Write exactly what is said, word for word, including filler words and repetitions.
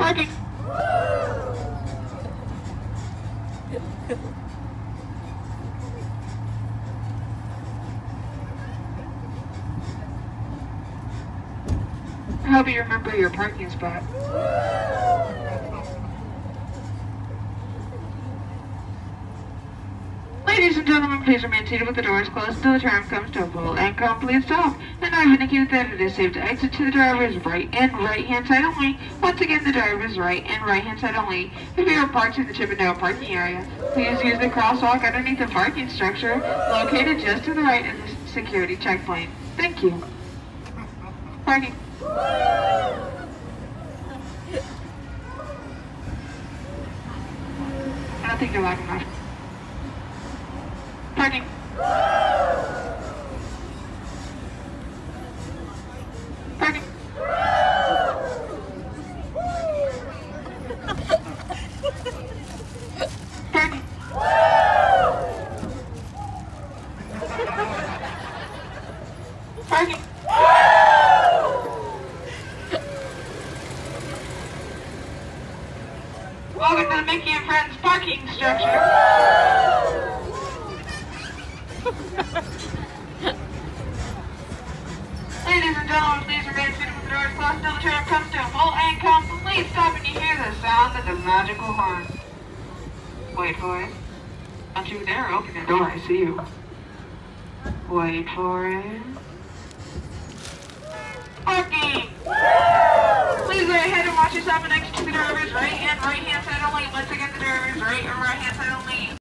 Parking. I hope you remember your parking spot. Ladies and gentlemen, please remain seated with the doors closed until the tram comes to a full and complete stop. And I've indicated that it is safe to exit to the driver's right and right-hand side only. Once again, the driver's right and right-hand side only. If you are parked in the Chippendale parking area, please use the crosswalk underneath the parking structure located just to the right of the security checkpoint. Thank you. Parking. I don't think you're loud enough. Parking. Parking. Parking. Parking. Welcome to the Mickey and Friends parking structure. Ladies and gentlemen, please remain seated with the doors closed until the tram comes to a full and complete stop and you hear the sound of the magical horn. Wait for it. Don't you dare open the door, I see you. Wait for it. Parking! Please go ahead and watch yourself and exit to the driver's right and right hand side only. Once again, the driver's right and right hand side only.